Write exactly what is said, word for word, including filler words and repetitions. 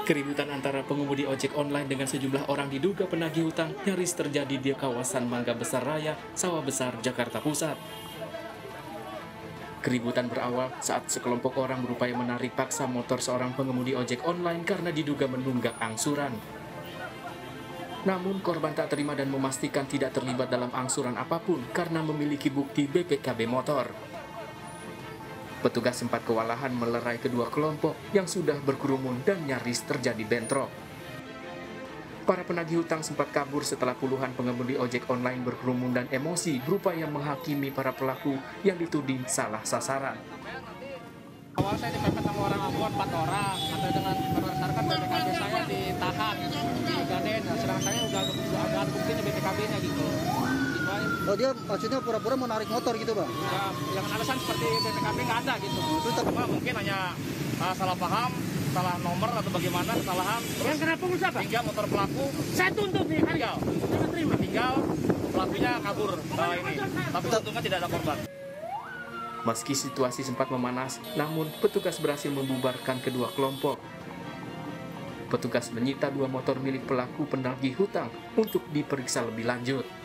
Keributan antara pengemudi ojek online dengan sejumlah orang diduga penagih hutang nyaris terjadi di kawasan Mangga Besar Raya, Sawah Besar, Jakarta Pusat. Keributan berawal saat sekelompok orang berupaya menarik paksa motor seorang pengemudi ojek online karena diduga menunggak angsuran. Namun korban tak terima dan memastikan tidak terlibat dalam angsuran apapun karena memiliki bukti B P K B motor. Petugas sempat kewalahan melerai kedua kelompok yang sudah berkerumun dan nyaris terjadi bentrok. Para penagih hutang sempat kabur setelah puluhan pengemudi ojek online berkerumun dan emosi berupaya menghakimi para pelaku yang dituding salah sasaran. Awal saya dipepet sama orang Ambon, empat orang. Sampai dengan berdasarkan B P K B saya ditahan, digaden. Nah, sedang saya udah ada buktinya B P K B-nya gitu. Oh, dia maksudnya pura-pura mau narik motor gitu, Bang? Ya, yang alasan seperti B P K B nggak ada gitu. Terus cuma mungkin hanya uh, salah paham, salah nomor atau bagaimana kesalahan. Yang kena punggung siapa? Tiga motor pelaku. Saya tuntut nih, tinggal. Saya terima. Tinggal pelakunya kabur uh, ini. Tapi untungnya tidak ada korban. Meski situasi sempat memanas, namun petugas berhasil membubarkan kedua kelompok. Petugas menyita dua motor milik pelaku penagih hutang untuk diperiksa lebih lanjut.